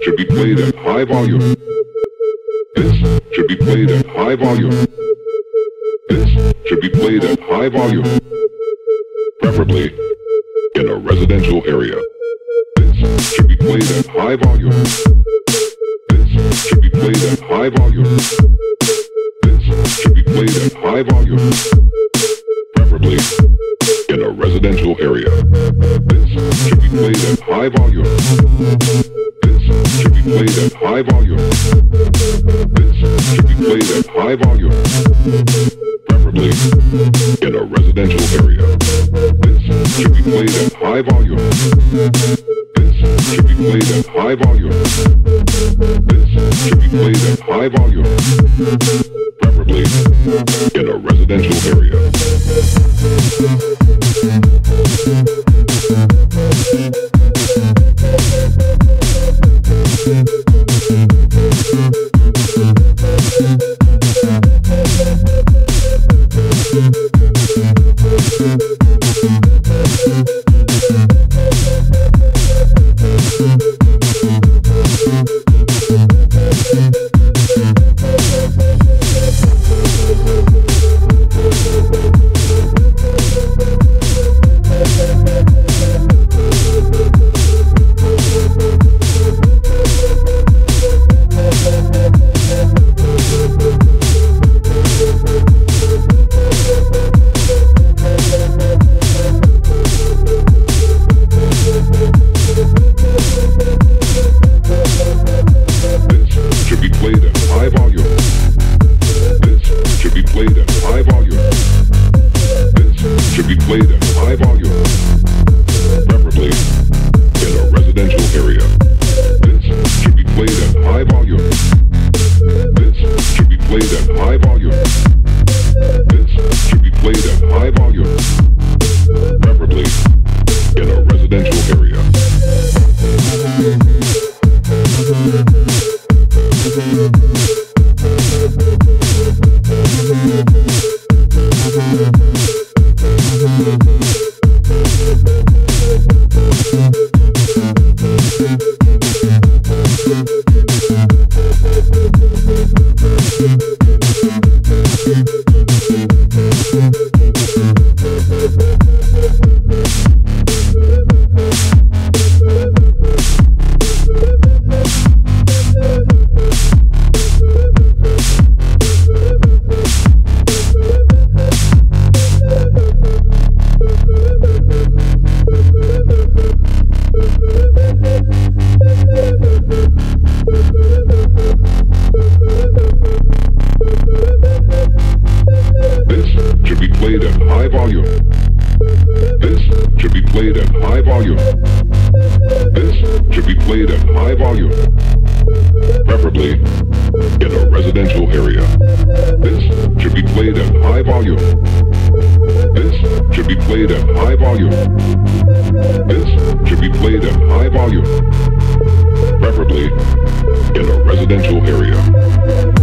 should be played at high volume. This should be played at high volume. This should be played at high volume, preferably in a residential area. This should be played at high volume. This should be played at high volume. This should be played at high volume, preferably in a residential area. This should be played at high volume. This should be played at high volume. This should be played at high volume, preferably in a residential area. This should be played at high volume. This should be played at high volume. This should be played at high volume, preferably in a residential area. Played at high volume, preferably in a residential area. This should be played at high volume. This should be played at high volume. This should be played at high volume, preferably in a residential area. Played at high volume. This should be played at high volume. This should be played at high volume, preferably in a residential area. This should be played at high volume. This should be played at high volume. This should be played at high volume, preferably in a residential area.